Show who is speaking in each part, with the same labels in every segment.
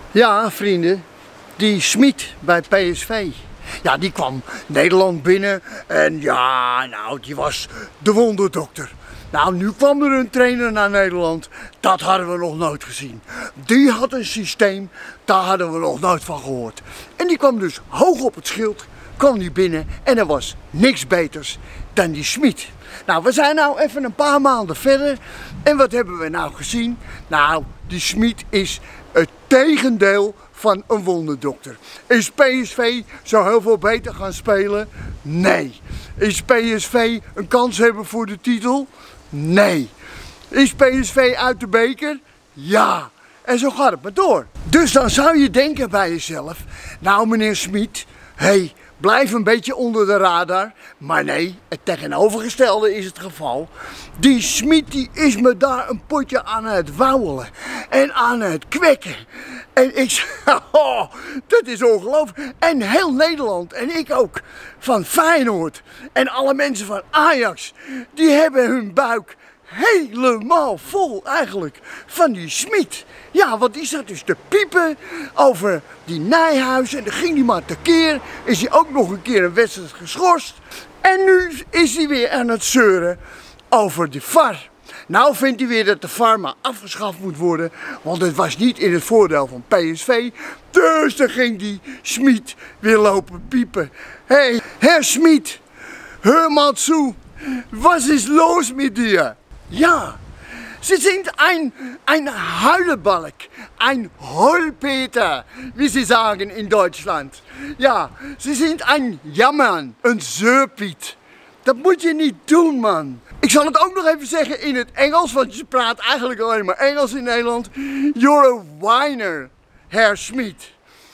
Speaker 1: Ja, vrienden, die Schmid bij PSV, ja, die kwam Nederland binnen en ja, nou, die was de wonderdokter. Nou, nu kwam er een trainer naar Nederland, dat hadden we nog nooit gezien. Die had een systeem, daar hadden we nog nooit van gehoord. En die kwam dus hoog op het schild, kwam die binnen en er was niks beters dan die Schmid. Nou, we zijn nou even een paar maanden verder en wat hebben we nou gezien? Nou, die Schmid is het tegendeel van een wonderdokter. Is PSV zo heel veel beter gaan spelen? Nee. Is PSV een kans hebben voor de titel? Nee. Is PSV uit de beker? Ja. En zo gaat het maar door. Dus dan zou je denken bij jezelf, nou meneer Schmid, hey, blijf een beetje onder de radar. Maar nee, het tegenovergestelde is het geval. Die Schmid die is me daar een potje aan het wauwelen en aan het kwekken. En ik zeg, oh, dat is ongelooflijk. En heel Nederland en ik ook, van Feyenoord en alle mensen van Ajax, die hebben hun buik helemaal vol eigenlijk van die Schmid. Ja, want die zat dus te piepen over die Nijhuis en dan ging hij maar tekeer. Is hij ook nog een keer een wedstrijd geschorst. En nu is hij weer aan het zeuren over de VAR. Nou vindt hij weer dat de VAR maar afgeschaft moet worden, want het was niet in het voordeel van PSV. Dus dan ging die Schmid weer lopen piepen. Hey, Herr Schmid, hör mal zu, was ist los mit dir? Ja, Sie sind ein Heulebalg, ein Heulpeter, wie Sie sagen in Deutschland. Ja, Sie sind ein Jammern, een zeurpiet. Dat moet je niet doen, man. Ik zal het ook nog even zeggen in het Engels, want je praat eigenlijk alleen maar Engels in Nederland. You're a whiner, Herr Schmid.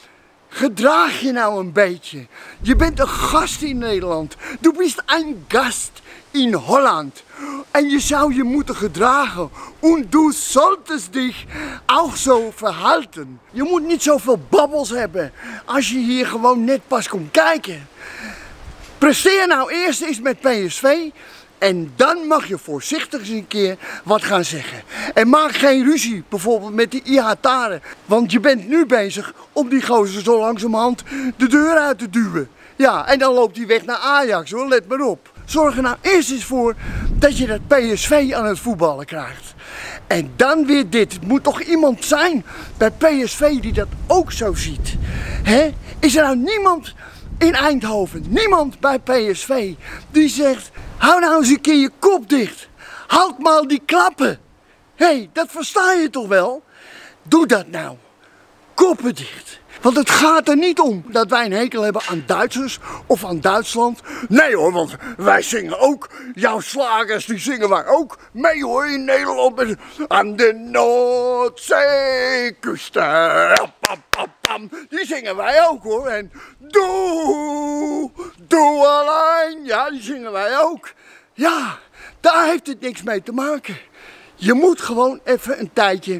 Speaker 1: Gedraag je nou een beetje. Je bent een gast in Nederland. Du bist ein Gast in Holland. En je zou je moeten gedragen. Und du solltest dich auch so verhalten. Je moet niet zoveel babbels hebben als je hier gewoon net pas komt kijken. Presteer nou eerst eens met PSV. En dan mag je voorzichtig eens een keer wat gaan zeggen. En maak geen ruzie, bijvoorbeeld met die Ihataren. Want je bent nu bezig om die gozer zo langzamerhand de deur uit te duwen. Ja, en dan loopt hij weg naar Ajax hoor, let maar op. Zorg er nou eerst eens voor dat je dat PSV aan het voetballen krijgt. En dan weer dit. Het moet toch iemand zijn bij PSV die dat ook zo ziet. Hè? Is er nou niemand in Eindhoven, niemand bij PSV die zegt, hou nou eens een keer je kop dicht. Houd maar die klappen. Hé, dat versta je toch wel? Doe dat nou. Koppen dicht. Want het gaat er niet om dat wij een hekel hebben aan Duitsers of aan Duitsland. Nee hoor, want wij zingen ook. Jouw slagers die zingen wij ook mee hoor in Nederland. Aan de Noordzeeküste. Die zingen wij ook hoor. En doe alleen. Ja, die zingen wij ook. Ja, daar heeft het niks mee te maken. Je moet gewoon even een tijdje...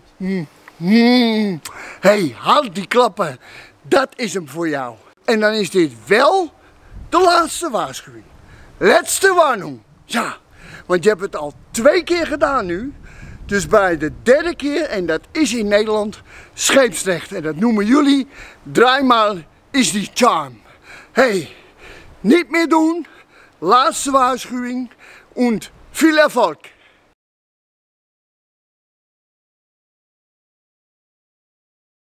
Speaker 1: Hey, houd die klappen. Dat is hem voor jou. En dan is dit wel de laatste waarschuwing. Laatste warning. Ja, want je hebt het al 2 keer gedaan nu. Dus bij de 3e keer, en dat is in Nederland, scheepsrecht. En dat noemen jullie, dreimal is die charm. Hey, niet meer doen. Laatste waarschuwing. Und viel Erfolg.